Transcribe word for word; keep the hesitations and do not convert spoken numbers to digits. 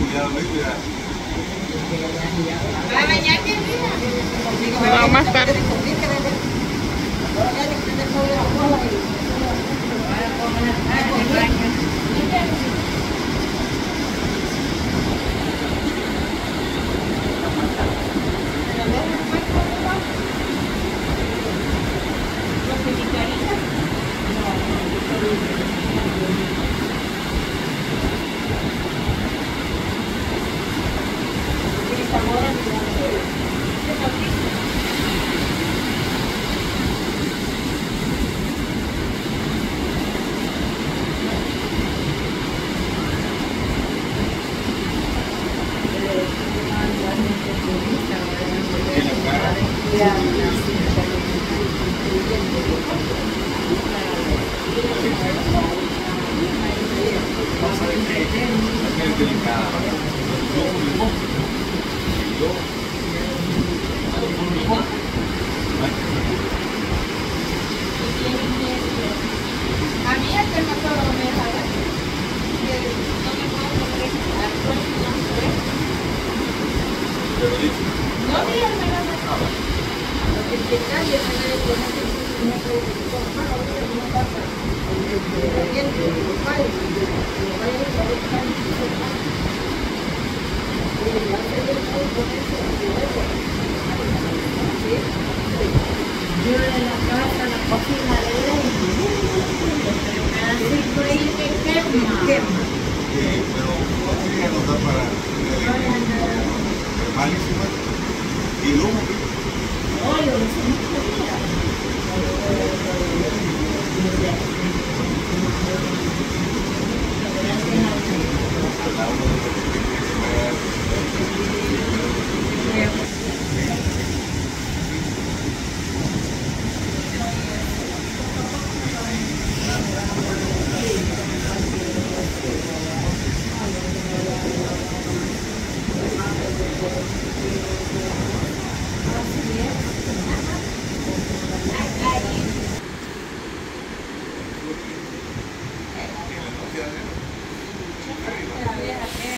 ¿Para bañarte, mira? No, más tarde. Yo en la casa, la cocina de ley, pedacito ahí que quema. Quema. Sí, pero así ya no da para malísima. Y luego